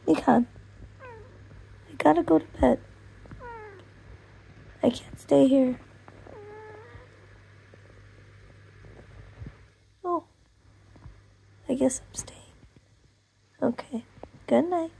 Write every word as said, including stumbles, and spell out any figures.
Nikon, I gotta go to bed. I can't stay here. Oh, I guess I'm staying. Okay, good night.